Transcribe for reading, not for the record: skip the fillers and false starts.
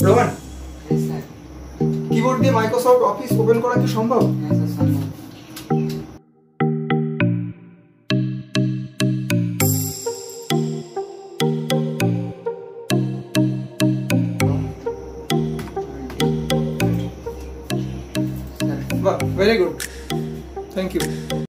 Rohan, Yes, sir. Keyboard দিয়ে Microsoft Office open করা কি সম্ভব? Yes, sir, সম্ভব। বাহ, ভেরি গুড, থ্যাংক ইউ।